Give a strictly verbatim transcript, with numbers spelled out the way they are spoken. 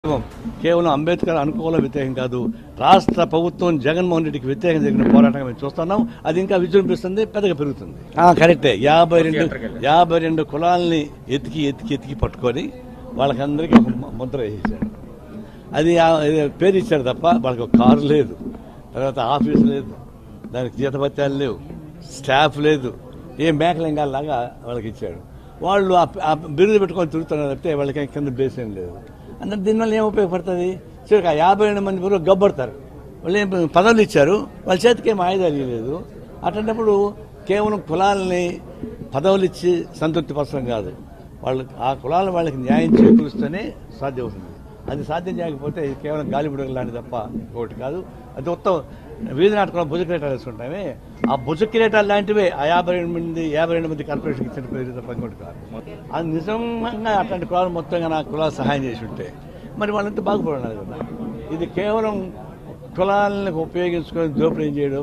కేవలం అంబేద్కర్ అనుకూల వ్యతిరేకం కాదు, రాష్ట్ర ప్రభుత్వం జగన్మోహన్ రెడ్డికి వ్యతిరేకం జరిగిన పోరాటంగా మేము చూస్తున్నాం. అది ఇంకా విజృంభిస్తుంది, పెద్దగా పెరుగుతుంది. కరెక్టే. యాభై రెండు యాభై రెండు కులాలని ఎతికి ఎతికి ఎతికి పట్టుకొని వాళ్ళకందరికీ ఒక ముద్ర వేసేసాడు. అది పేరు ఇచ్చాడు తప్ప వాళ్ళకి ఒక కారు లేదు, తర్వాత ఆఫీస్ లేదు, దానికి జీతభత్యాలు లేవు, స్టాఫ్ లేదు, ఏ మేకలింగాల్లాగా వాళ్ళకి ఇచ్చాడు. వాళ్ళు ఆ బిరుదు పెట్టుకొని తిరుగుతున్నారు తప్పితే వాళ్ళకి కింద బేసేం లేదు. అంటే దీనివల్ల ఏం ఉపయోగపడుతుంది? చివరికి ఆ యాభై రెండు మంది కూడా గబ్బడతారు. వాళ్ళు ఏం పదవులు ఇచ్చారు, వాళ్ళ చేతికి ఏం ఆయుధాలు ఇవ్వలేదు. అటువంటిప్పుడు కేవలం కులాలని పదవులు ఇచ్చి సంతృప్తి పరచడం కాదు, వాళ్ళు ఆ కులాల వాళ్ళకి న్యాయం చేకూరుస్తూనే సాధ్యం అవుతుంది. అది సాధ్యం చేయకపోతే కేవలం గాలిబుడగ లాంటి తప్ప ఇంకోటి కాదు. అది మొత్తం వీధి నాటకంలో భుజ కిరీటాలు వేసుకుంటామే, ఆ భుజ కిరీటాలు లాంటివే ఆ యాభై రెండు మంది యాభై రెండు మంది కార్పొరేషన్కి ఇచ్చిన పేరు తప్ప ఇంకోటి కాదు. అది నిజంగా అట్లాంటి కులాలు మొత్తంగా నా కులాలు సహాయం చేసి ఉంటే మరి వాళ్ళంతా బాగుపడాలి కదా. ఇది కేవలం కులాలను ఉపయోగించుకొని దోపిడీ చేయడం